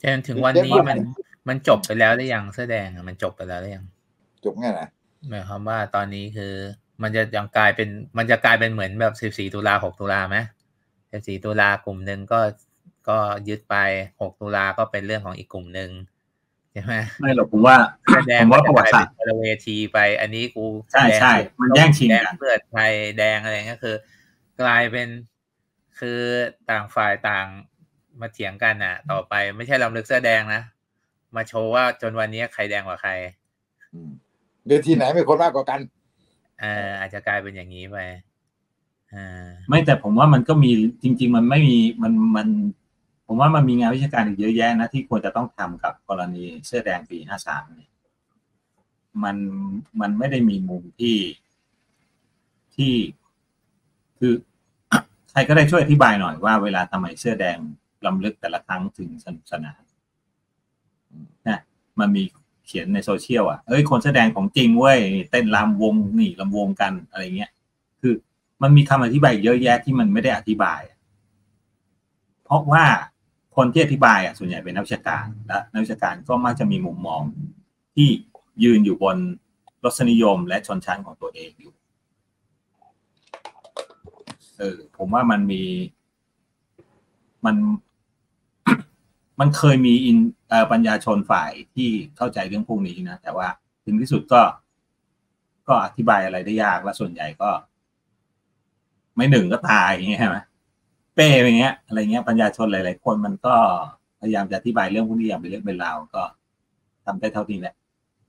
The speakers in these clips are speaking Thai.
จนถึงวันนี้มันจบไปแล้วหรือยังเสื้อแดงมันจบไปแล้วหรือยังจบไงนะหมายความว่าตอนนี้คือมันจะยังกลายเป็นเหมือนแบบ14ตุลา6ตุลาไหม14ตุลากลุ่มหนึ่งก็ยึดไป6ตุลาก็เป็นเรื่องของอีกกลุ่มหนึ่งใช่ไหมไม่หรอกผมว่าประวัติศาสตร์เวทีไปอันนี้กูใช่มันแย่งชิงกันเลือดไทยแดงอะไรเงี้ยคือกลายเป็นคือต่างฝ่ายต่างมาเถียงกันอ่ะต่อไปไม่ใช่รำลึกเสื้อแดงนะมาโชว์ว่าจนวันนี้ใครแดงกว่าใครเวทีไหนมีคนมากกว่ากันอาจจะกลายเป็นอย่างนี้ไปไม่แต่ผมว่ามันก็มีจริงๆมันไม่มีมันผมว่ามันมีงานวิชาการอีกเยอะแยะนะที่ควรจะต้องทำกับกรณีเสื้อแดงปี53เนี่ยมันไม่ได้มีมุมที่คือใครก็ได้ช่วยอธิบายหน่อยว่าเวลาทำไมเสื้อแดงรำลึกแต่ละครั้งถึงสนุกสนานนะมันมีเขียนในโซเชียลคนเสื้อแดงของจริงเว้ยเต้นรำวงนี่รำวงกันอะไรเงี้ยคือมันมีคำอธิบายเยอะแยะที่มันไม่ได้อธิบายเพราะว่าคนที่อธิบายส่วนใหญ่เป็นนักวิชาการและนักวิชาการก็มักจะมีมุมมองที่ยืนอยู่บนรสนิยมและชนชั้นของตัวเองอยู่ผมว่ามันเคยมีปัญญาชนฝ่ายที่เข้าใจเรื่องพวกนี้นะแต่ว่าถึงที่สุดก็อธิบายอะไรได้ยากและส่วนใหญ่ก็ไม่หนึ่งก็ตายอย่างเงี้ยใช่ไหมเป้อย่างเงี้ยอะไรเงี้ยปัญญาชนหลายๆคนมันก็พยายามจะอธิบายเรื่องพวกนี้อย่างเป็นเรื่องเป็นราวก็ทำได้เท่านี้แหละ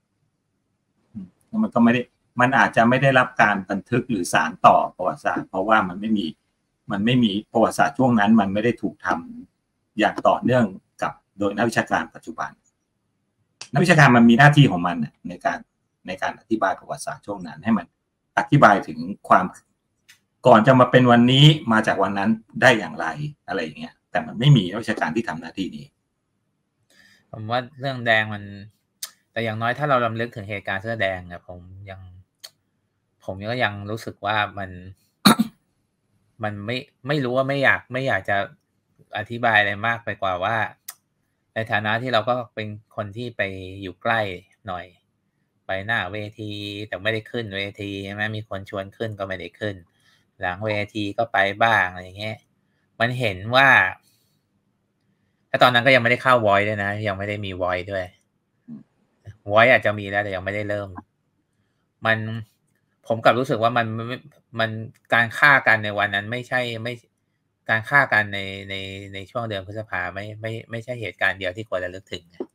มันก็ไม่ได้มันอาจจะไม่ได้รับการบันทึกหรือสารต่อประวัติศาสตร์เพราะว่ามันไม่มีประวัติศาสตร์ช่วงนั้นมันไม่ได้ถูกทำอย่างต่อเนื่องกับโดยนักวิชาการปัจจุบันนักวิชาการมันมีหน้าที่ของมันในการอธิบายประวัติศาสตร์ช่วงนั้นให้มันอธิบายถึงความก่อนจะมาเป็นวันนี้มาจากวันนั้นได้อย่างไรอะไรอย่างเงี้ยแต่มันไม่มีนักวิชาการที่ทำหน้าที่นี้ผมว่าเรื่องแดงมันแต่อย่างน้อยถ้าเรารำลึกถึงเหตุการณ์เสื้อแดงเนี่ยผมก็ยังรู้สึกว่ามันไม่รู้ว่าไม่อยากจะอธิบายอะไรมากไปกว่าว่าในฐานะที่เราก็เป็นคนที่ไปอยู่ใกล้หน่อยไปหน้าเวทีแต่ไม่ได้ขึ้นเวทีใช่ไหมมีคนชวนขึ้นก็ไม่ได้ขึ้นหลังเวทีก็ไปบ้างอะไรเงี้ยมันเห็นว่าถ้าตอนนั้นก็ยังไม่ได้เข้า Voice ด้วยนะยังไม่ได้มี Voice ด้วย Voice อาจจะมีแล้วแต่ยังไม่ได้เริ่มผมกลับรู้สึกว่ามันการฆ่ากันในวันนั้นไม่การฆ่ากันในช่วงเดือนพฤษภาไม่ใช่เหตุการณ์เดียวที่ควรระลึกถึง